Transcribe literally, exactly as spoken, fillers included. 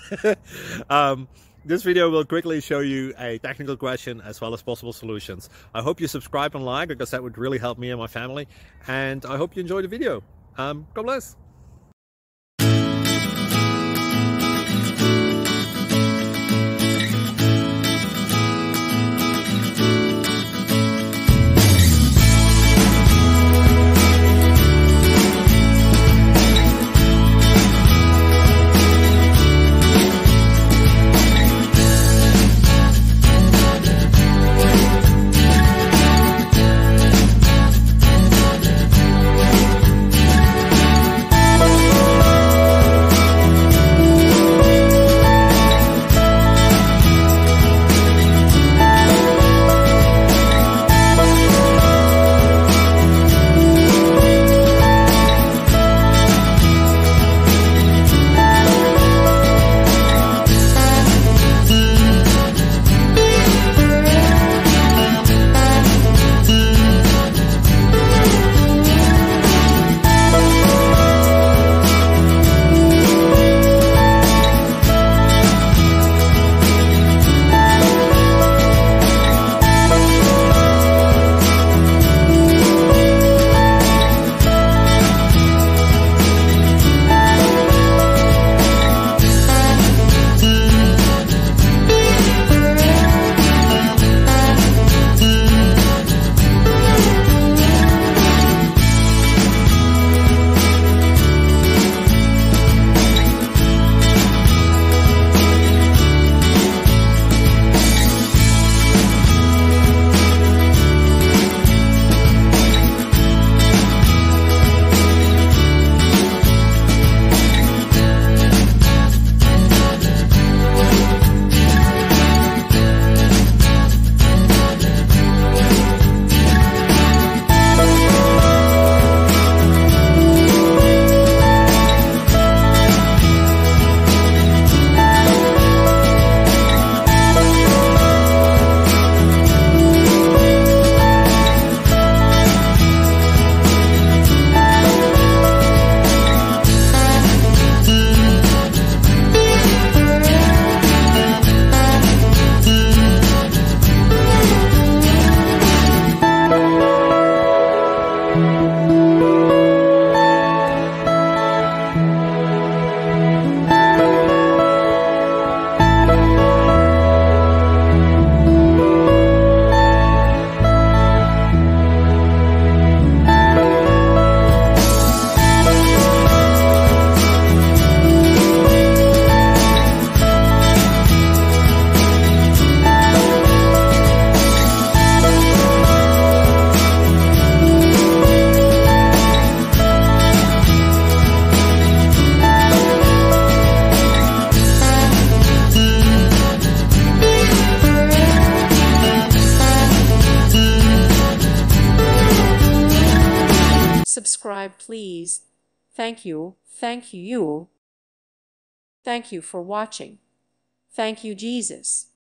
um, this video will quickly show you a technical question as well as possible solutions. I hope you subscribe and like, because that would really help me and my family. And I hope you enjoy the video. Um, God bless. Subscribe, please. Thank you. Thank you. Thank you for watching. Thank you, Jesus.